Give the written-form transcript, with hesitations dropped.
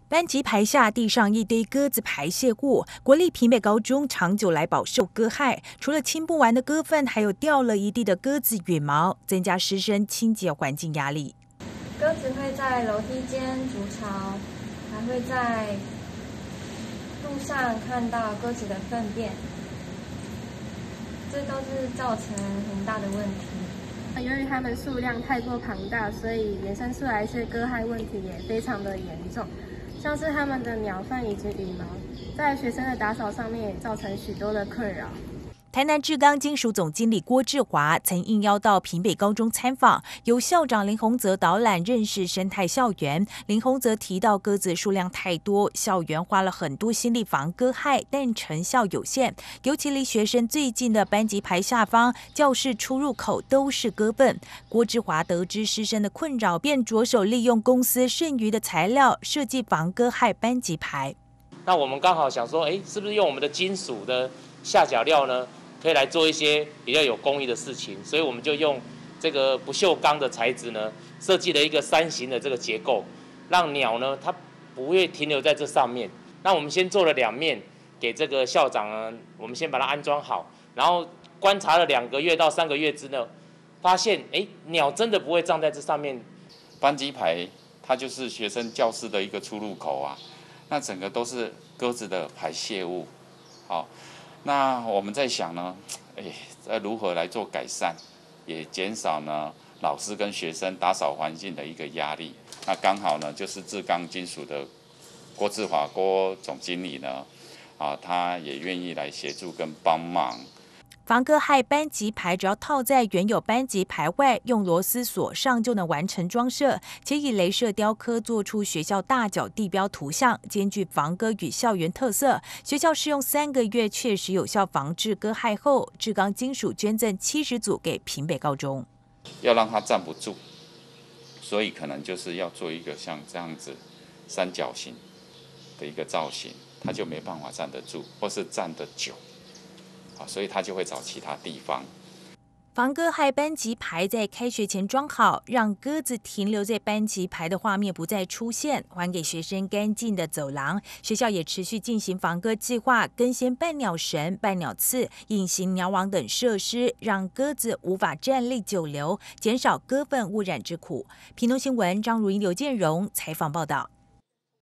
班级排下地上一堆鸽子排泄物，国立屏北高中长久来饱受鸽害，除了清不完的鸽粪，还有掉了一地的鸽子羽毛，增加师生清洁环境压力。 鸽子会在楼梯间筑巢，还会在路上看到鸽子的粪便，这都是造成很大的问题。 由于它们数量太过庞大，所以衍生出来一些鸽害问题也非常的严重，像是它们的鸟粪以及羽毛，在学生的打扫上面也造成许多的困扰。 台南志刚金属总经理郭志华曾应邀到屏北高中参访，由校长林宏泽导览认识生态校园。林宏泽提到，鸽子数量太多，校园花了很多心力防鸽害，但成效有限。尤其离学生最近的班级排下方、教室出入口都是鸽粪。郭志华得知师生的困扰，便着手利用公司剩余的材料设计防鸽害班级排。 那我们刚好想说，是不是用我们的金属的下脚料呢？可以来做一些比较有工艺的事情，所以我们就用这个不锈钢的材质呢，设计了一个3型的这个结构，让鸟呢它不会停留在这上面。那我们先做了2面给这个校长呢，我们先把它安装好，然后观察了2个月到3个月之内，发现鸟真的不会站在这上面。 班级排它就是学生教室的一个出入口啊，那整个都是鸽子的排泄物，好。那我们在想呢，如何来做改善，也减少呢老师跟学生打扫环境的一个压力。那刚好呢，就是志刚金属的郭志华郭总经理呢，他也愿意来协助跟帮忙。 防鸽害班级排只要套在原有班级排外，用螺丝锁上就能完成装设，且以雷射雕刻做出学校大角地标图像，兼具防鸽与校园特色。学校试用3个月，确实有效防治鸽害后，志刚金属捐赠70组给屏北高中。 要让它站不住，所以可能就是要做一个像这样子3角形的一个造型，它就没办法站得住，或是站得久。所以他就会找其他地方。 防鸽害班级排在开学前装好，让鸽子停留在班级排的画面不再出现，还给学生干净的走廊。学校也持续进行防鸽计划，更新伴鸟绳、伴鸟刺、隐形鸟网等设施，让鸽子无法站立久留，减少鸽粪污染之苦。屏东新闻张如英、刘建荣采访报道。